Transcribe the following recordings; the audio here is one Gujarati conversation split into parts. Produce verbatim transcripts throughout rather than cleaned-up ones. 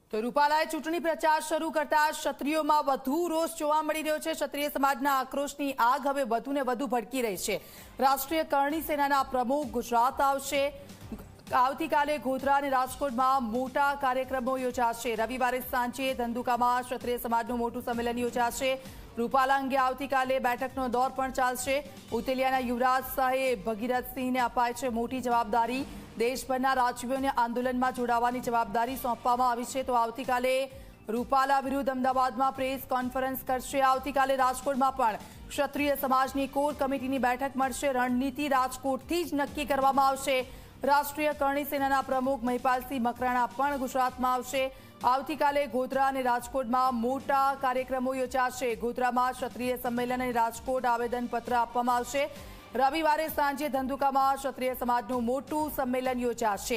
તો રૂપાલાએ ચૂંટણી પ્રચાર શરૂ કરતા ક્ષત્રિયોમાં વધુ રોષ જોવા મળી રહ્યો છે। ક્ષત્રિય સમાજના આક્રોશની આગ હવે વધુને વધુ ભડકી રહી છે। રાષ્ટ્રીય કરણી સેનાના પ્રમુખ ગુજરાત આવશે। આવતીકાલે ગોધરા અને રાજકોટમાં મોટા કાર્યક્રમો યોજાશે। રવિવારે સાંજે ધંધુકામાં ક્ષત્રિય સમાજનું મોટું સંમેલન યોજાશે। રૂપાલા અંગે આવતીકાલે બેઠકનો દોર પણ ચાલશે। ઉતેલિયાના યુવરાજ શાહે ભગીરથસિંહને અપાય છે મોટી જવાબદારી। દેશભરના રાજવીઓને આંદોલનમાં જોડાવાની જવાબદારી સોંપવામાં આવી છે। તો આવતીકાલે રૂપાલા વિરુદ્ધ અમદાવાદમાં પ્રેસ કોન્ફરન્સ કરશે। આવતીકાલે રાજકોટમાં પણ ક્ષત્રિય સમાજની કોર કમિટીની બેઠક મળશે। રણનીતિ રાજકોટથી જ નક્કી કરવામાં આવશે। રાષ્ટ્રીય કરણી સેનાના પ્રમુખ મહિપાલસિંહ મકરાણા પણ ગુજરાતમાં આવશે। આવતીકાલે ગોધરા અને રાજકોટમાં મોટા કાર્યક્રમો યોજાશે। ગોધરામાં ક્ષત્રિય સંમેલન અને રાજકોટ આવેદનપત્ર આપવામાં આવશે। રવિવારે સાંજે ધંધુકામાં ક્ષત્રિય સમાજનું મોટું સંમેલન યોજાશે।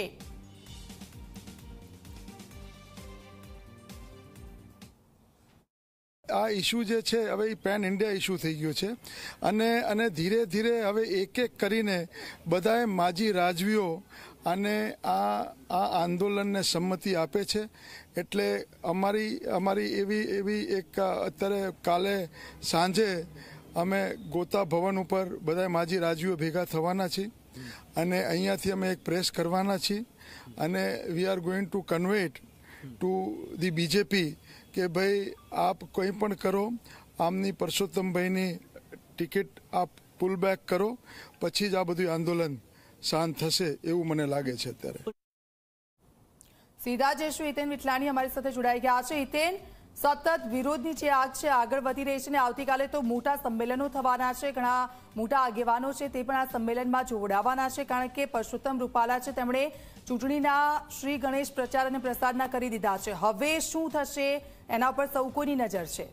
આ ઇશ્યુ જે છે હવે એ પેન ઇન્ડિયા ઇશ્યુ થઈ ગયો છે અને અને ધીરે ધીરે હવે એક એક કરીને બધાએ માજી રાજવીઓ અને આ આ આંદોલનને સંમતિ આપે છે। એટલે અમારી અમારી એવી એવી એક અત્યારે કાલે સાંજે અમે ગોતા ભવન ઉપર બધા માજી રાજવીઓ ભેગા થવાના છીએ અને અહીંયાથી અમે એક પ્રેસ કરવાના છીએ અને we are going to convey it to the BJP કે ભાઈ આપ કંઈ પણ કરો, આમની પરસોત્તમભાઈની ટિકિટ આપ પુલ બેક કરો, પછી જ આ બધું આંદોલન શાંત થશે એવું મને લાગે છે। અત્યારે સીધા જઈશું હિતેન વિઠલાણી અમારી સાથે જોડાઈ ગયા છે। હિતેન, સતત વિરોધની જે આગ છે આગળ વધી રહી છે ને આવતીકાલે તો મોટા સંમેલનો થવાના છે। ઘણા મોટા આગેવાનો છે તે પણ આ સંમેલનમાં જોડાવાના છે કારણ કે પરસોત્તમ રૂપાલા છે તેમણે ચૂંટણીના શ્રી ગણેશ પ્રચાર અને પ્રસારના કરી દીધા છે। હવે શું થશે એના પર સૌ કોઈની નજર છે।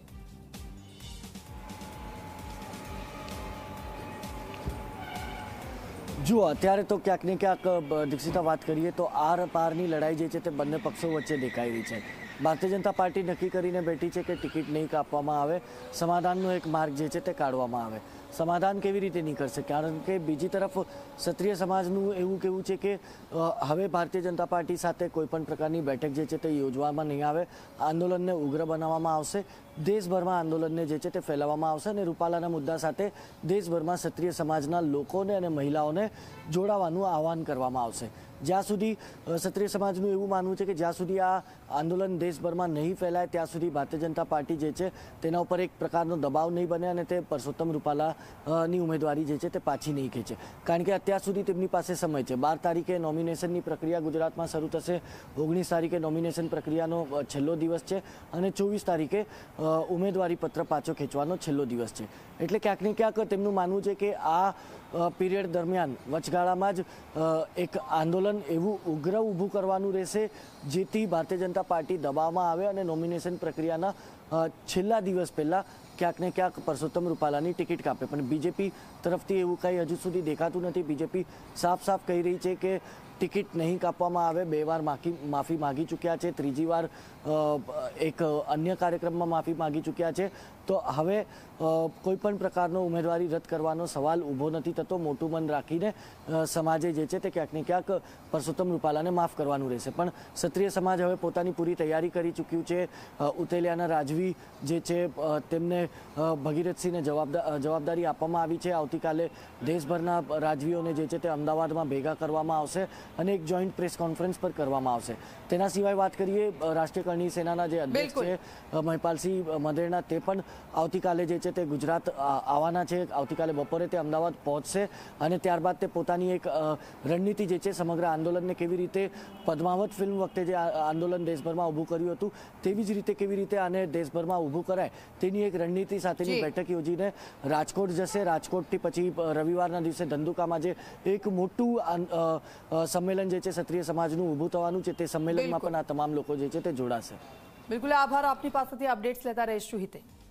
જુઓ, અત્યારે તો ક્યાંક ને ક્યાંક દીક્ષિતા વાત કરીએ તો આર પારની લડાઈ જે છે તે બંને પક્ષો વચ્ચે દેખાઈ રહી છે। ભારતીય જનતા પાર્ટી નક્કી કરીને બેઠી છે કે ટિકિટ નહીં કાપવામાં આવે, સમાધાનનો એક માર્ગ જે છે તે કાઢવામાં આવે। સમાધાન કેવી રીતે નીકળશે? કારણ કે બીજી તરફ ક્ષત્રિય સમાજનું એવું કહેવું છે કે હવે ભારતીય જનતા પાર્ટી સાથે કોઈપણ પ્રકારની બેઠક જે છે તે યોજવામાં નહીં આવે, આંદોલનને ઉગ્ર બનાવવામાં આવશે, દેશભરમાં આંદોલનને જે છે તે ફેલાવવામાં આવશે અને રૂપાલાના મુદ્દા સાથે દેશભરમાં ક્ષત્રિય સમાજના લોકોને અને મહિલાઓને જોડાવાનું આહવાન કરવામાં આવશે। જ્યાં સુધી ક્ષત્રિય સમાજનું એવું માનવું છે કે જ્યાં સુધી આ આંદોલન દેશભરમાં નહીં ફેલાય ત્યાં સુધી ભારતીય જનતા પાર્ટી જે છે તેના ઉપર એક પ્રકારનો દબાવ નહીં બને અને તે પરસોત્તમ રૂપાલાની ઉમેદવારી જે છે તે પાછી નહીં ખેંચે। કારણ કે અત્યાર સુધી તેમની પાસે સમય છે। બાર તારીખે નોમિનેશનની પ્રક્રિયા ગુજરાતમાં શરૂ થશે, ઓગણીસ તારીખે નોમિનેશન પ્રક્રિયાનો છેલ્લો દિવસ છે અને ચોવીસ તારીખે ઉમેદવારી પત્ર પાછો ખેંચવાનો છેલ્લો દિવસ છે। એટલે ક્યાંક ને ક્યાંક તેમનું માનવું છે કે આ પીરિયડ દરમિયાન વચગાળામાં જ એક આંદોલન એવું ઉગ્ર ઊભું કરવાનું રહેશે જેથી ભારતીય જનતા પાર્ટી દબાવમાં આવે અને નોમિનેશન પ્રક્રિયાના છેલ્લા દિવસ પહેલાં ક્યાંક ને ક્યાંક પરસોત્તમ રૂપાલાની ટિકિટ કાપે। પણ બીજેપી તરફથી એવું કંઈ હજુ સુધી દેખાતું નથી। બીજેપી સાફ સાફ કહી રહી છે કે ટિકિટ નહીં કાપવામાં આવે। બે વાર માફી માફી માગી ચૂક્યા છે, ત્રીજી વાર એક અન્ય કાર્યક્રમમાં માફી માગી ચૂક્યા છે। તો હવે કોઈ પણ પ્રકારનો ઉમેદવારી રદ કરવાનો સવાલ ઊભો નથી થતો। મોટું મન રાખીને સમાજે જે છે તે ક્યાંક ને ક્યાંક પરસોત્તમ રૂપાલાને માફ કરવાનું રહેશે। પણ ક્ષત્રિય સમાજ હવે પોતાની પૂરી તૈયારી કરી ચૂક્યું છે। ઉતેલિયાના રાજવી જે છે તેમને ભગીરથસિંહને જવાબદાર જવાબદારી આપવામાં આવી છે। આવતીકાલે દેશભરના રાજવીઓને જે છે તે અમદાવાદમાં ભેગા કરવામાં આવશે અને એક જોઈન્ટ પ્રેસ કોન્ફરન્સ પર કરવામાં આવશે। તેના સિવાય વાત કરીએ રાષ્ટ્રીય કરણી સેનાના જે અધ્યક્ષ છે મહિપાલસિંહ મકરાણા, તે પણ આવતીકાલે જે છે તે ગુજરાત આવવાના છે। આવતીકાલે બપોરે તે અમદાવાદ પહોંચશે અને ત્યારબાદ તે પોતાની એક રણનીતિ જે છે સમગ્ર આંદોલનને કેવી રીતે પદ્માવત ફિલ્મ વખતે જે આંદોલન દેશભરમાં ઊભું કર્યું હતું તેવી જ રીતે કેવી રીતે આને દેશભરમાં ઊભું કરાય તેની એક રણનીતિ સાથેની બેઠક યોજીને રાજકોટ જશે। રાજકોટથી પછી રવિવારના દિવસે ધંધુકામાં જે એક મોટું સંમેલન જે છે ક્ષત્રિય સમાજનું ઊભું થવાનું છે તે સંમેલનમાં પણ આ તમામ લોકો જે છે તે જોડાશે। બિલકુલ, આભાર। આપની પાસેથી અપડેટ્સ લેતા રહીશું હિતે।